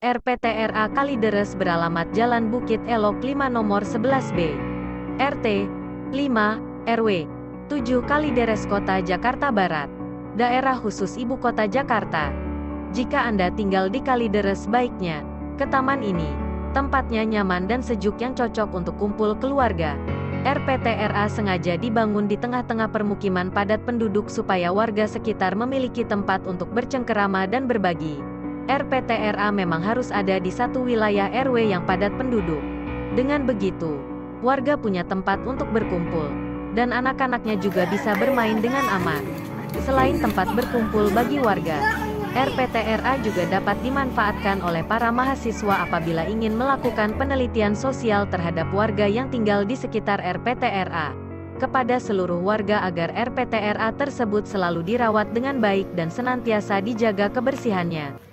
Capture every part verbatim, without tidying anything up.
R P T R A Kalideres beralamat Jalan Bukit Elok lima nomor sebelas B, R T lima, R W tujuh Kalideres Kota Jakarta Barat, Daerah Khusus Ibu Kota Jakarta. Jika Anda tinggal di Kalideres, baiknya ke taman ini. Tempatnya nyaman dan sejuk yang cocok untuk kumpul keluarga. R P T R A sengaja dibangun di tengah-tengah permukiman padat penduduk supaya warga sekitar memiliki tempat untuk bercengkerama dan berbagi. R P T R A memang harus ada di satu wilayah R W yang padat penduduk. Dengan begitu, warga punya tempat untuk berkumpul, dan anak-anaknya juga bisa bermain dengan aman. Selain tempat berkumpul bagi warga, R P T R A juga dapat dimanfaatkan oleh para mahasiswa apabila ingin melakukan penelitian sosial terhadap warga yang tinggal di sekitar R P T R A. Kepada seluruh warga agar R P T R A tersebut selalu dirawat dengan baik dan senantiasa dijaga kebersihannya.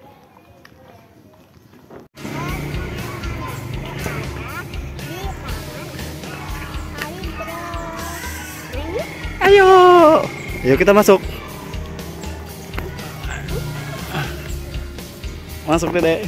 Ayo, yuk kita masuk. Masuk, Dedek.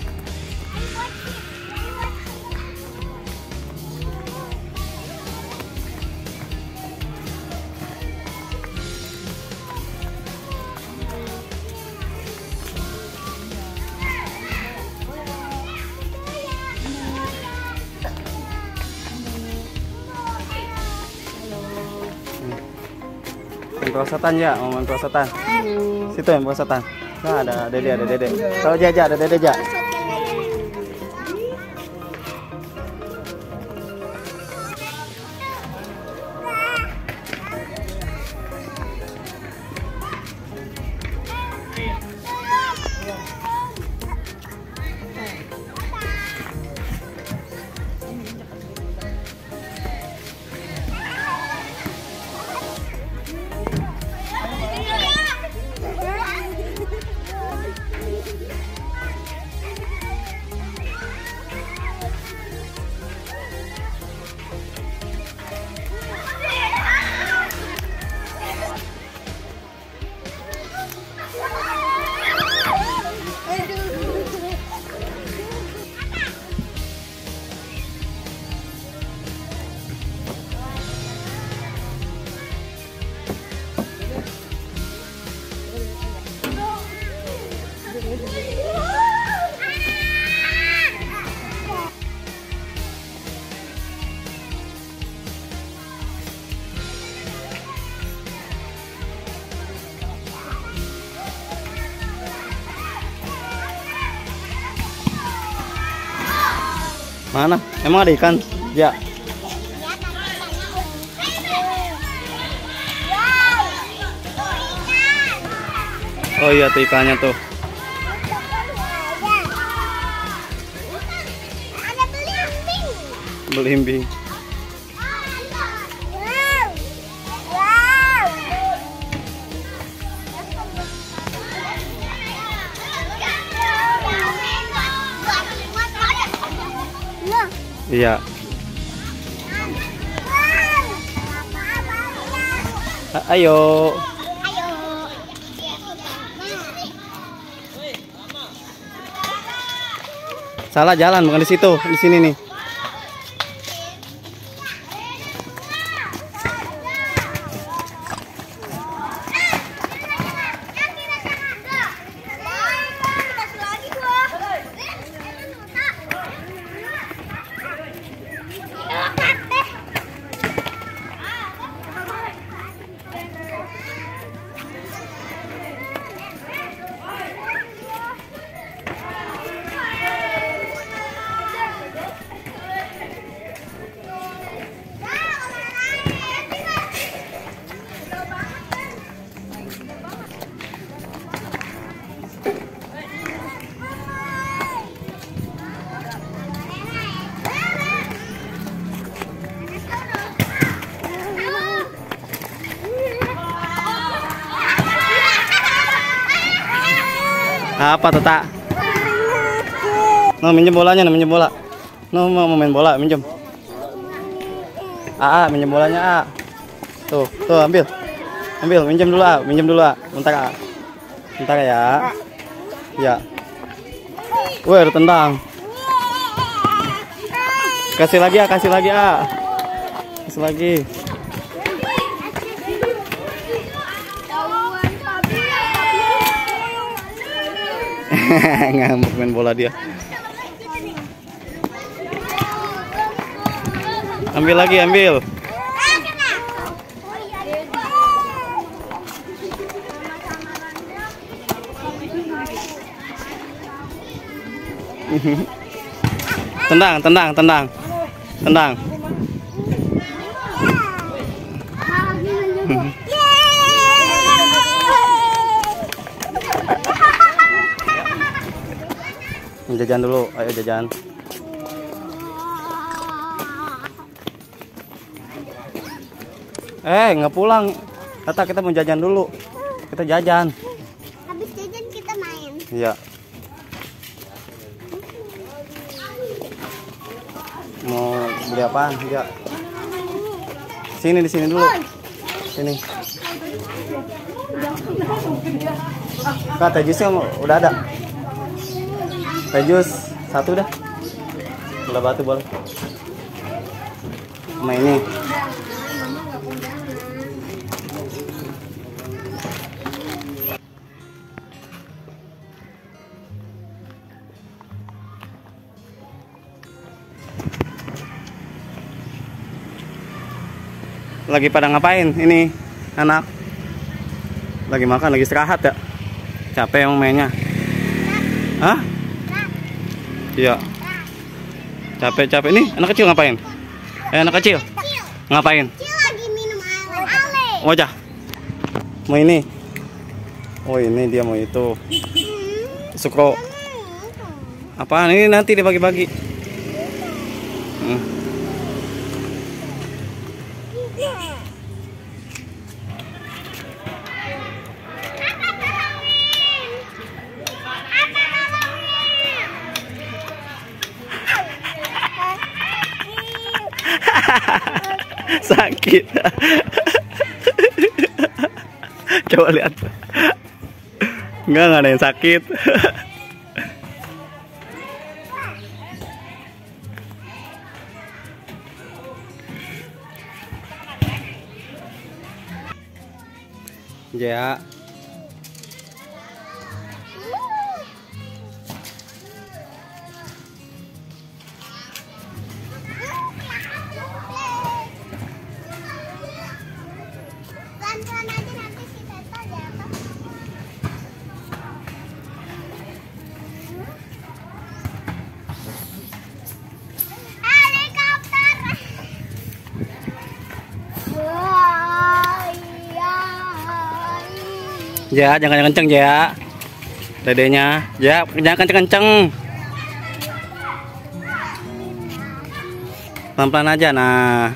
Main perosotan ya, mau main perosotan. Situ yang perosotan. Nah, ada Dede, ada Dede. Kalau Jaja, ada Dede Ja. Mana? Emang ada ikan? Ya. Oh iya tuh ikannya tuh. Ada belimbing. Belimbing. Iya. A ayo. Salah jalan, bukan di situ, di sini nih. Apa tuh tak? No, minjem bolanya, no, minjem bola. No, mau main bola, minjem. A, A, minjem bolanya A. Tuh, tuh ambil. Ambil, minjem dulu A, minjem dulu A. Bentar A. Bentar ya. Ya. Wih, ada tendang. Kasih lagi ah, kasih lagi ah. Kasih lagi. Ngamuk main bola dia. Ambil lagi, ambil. Tendang, tendang, tendang. Tendang. Jajan dulu, ayo jajan. Eh, nggak pulang. Tata, kita mau jajan dulu. Kita jajan. Habis jajan kita main. Iya. Mau beli apaan? Iya. Sini, di sini dulu. Sini. Kak, teh jusnya udah ada. Teh jus satu dah. Gula batu boleh. Sama ini. Lagi pada ngapain ini anak? Lagi makan, lagi istirahat ya? Capek yang mainnya? Hah? Iya. Capek-capek nih, anak kecil ngapain? Eh, anak kecil ngapain? Kecil lagi minum ale-ale. Wajah. Mau ini? Oh, ini dia mau itu. Sukro. Apaan ini nanti dibagi-bagi? Hmm. Sakit. Coba lihat. Enggak, enggak ada yang sakit. Ya. Pelan-pelan aja nanti si Teta jatuh. Helikopter. Ya, jangan kenceng ya. Dedenya, ya, jangan kenceng-kenceng. Pelan-pelan aja, nah.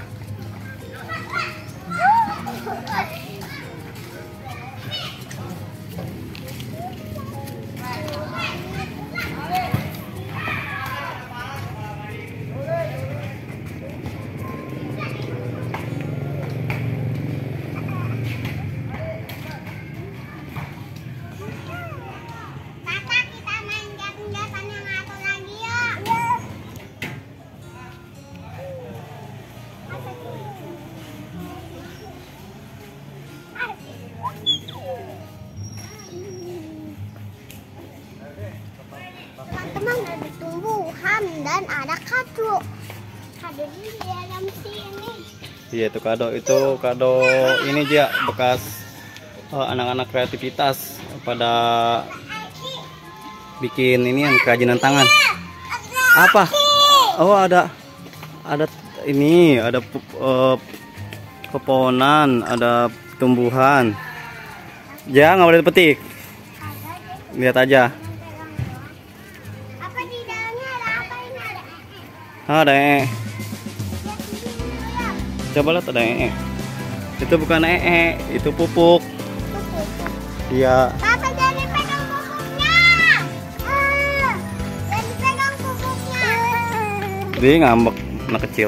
Kakak, kita main jatuh-jatuhan yang satu lagi yuk. Teman-teman, ada tumbuhan dan ada kado. Kado di dalam sini. Iya, itu kado, itu kado ini dia bekas eh, anak-anak kreativitas pada bikin ini yang kerajinan tangan. Apa? Oh, ada ada ini, ada uh, pepohonan, ada tumbuhan. Ya, nggak boleh dipetik. Lihat aja. Apa di dalamnya ada apa ini? Ada Ah, ada ee. lihat dulu ya. Coba lihat, ada ee. Itu bukan ee, itu pupuk. Iya. Papa jangan pegang pupuknya. Ah, jangan pegang pupuknya. Dia ngambek anak kecil.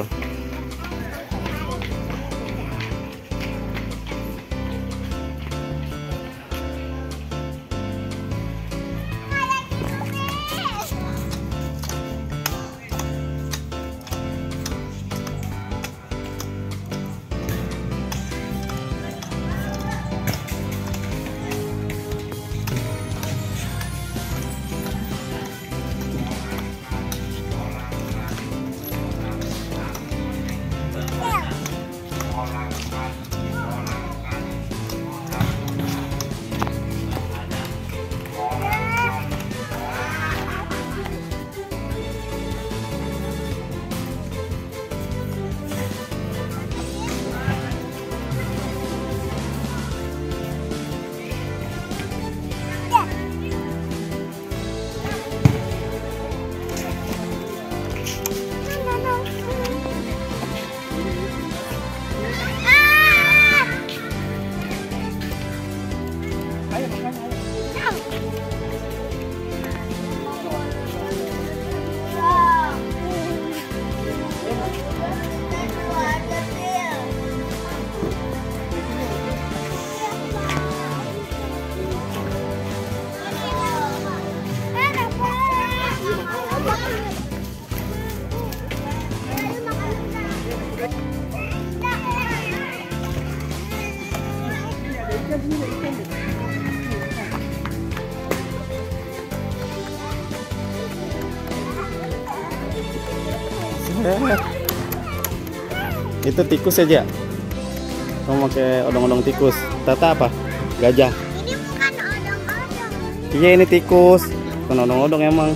Itu tikus aja. Kamu pakai odong-odong tikus. Tata apa? Gajah. Ini bukan odong-odong. Iya ini tikus. Bukan odong-odong emang.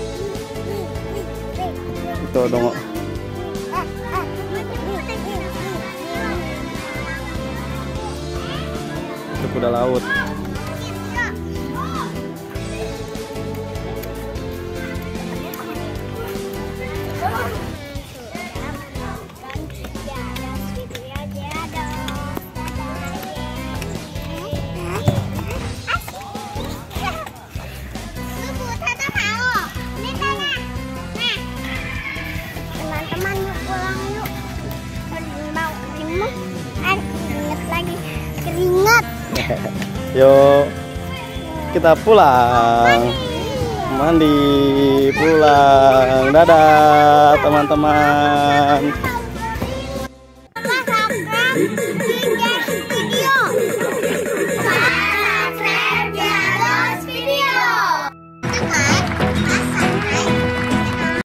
Itu odong. Itu kuda laut. Teman-teman yuk pulang yuk. Bau keringat, eh keringat lagi, keringat. Yuk kita pulang. Mandi pulang. Dadah teman-teman. Subscribe.